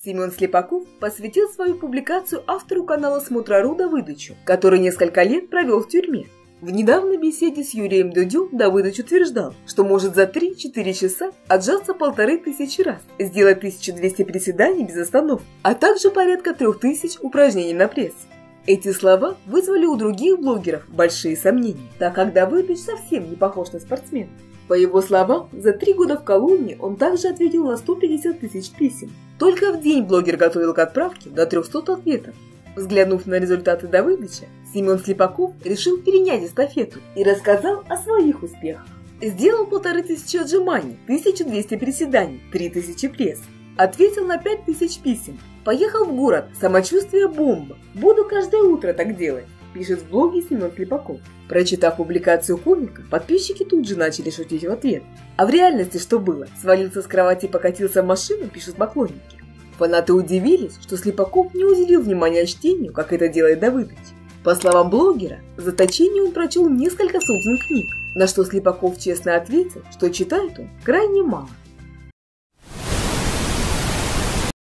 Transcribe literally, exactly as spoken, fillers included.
Семен Слепаков посвятил свою публикацию автору канала «Смотр.ру» Давыдычу, который несколько лет провел в тюрьме. В недавней беседе с Юрием Дудем Давыдыч утверждал, что может за три-четыре часа отжаться полторы тысячи раз, сделать тысячу двести приседаний без остановки, а также порядка трех тысяч упражнений на пресс. Эти слова вызвали у других блогеров большие сомнения, так как Давыдыч совсем не похож на спортсмена. По его словам, за три года в колонии он также ответил на сто пятьдесят тысяч писем. Только в день блогер готовил к отправке до трёхсот ответов. Взглянув на результаты Давыдыча, Семен Слепаков решил перенять эстафету и рассказал о своих успехах. Сделал полторы тысячи отжиманий, тысячу двести приседаний, три тысячи пресс. Ответил на пять тысяч писем. Поехал в город, самочувствие бомба. Буду каждое утро так делать, пишет в блоге Семен Слепаков. Прочитав публикацию комика, подписчики тут же начали шутить в ответ. А в реальности что было? Свалился с кровати и покатился в машину, пишут поклонники. Фанаты удивились, что Слепаков не уделил внимания чтению, как это делает Давыдыч. По словам блогера, в заточении он прочел несколько сотен книг, на что Слепаков честно ответил, что читает он крайне мало.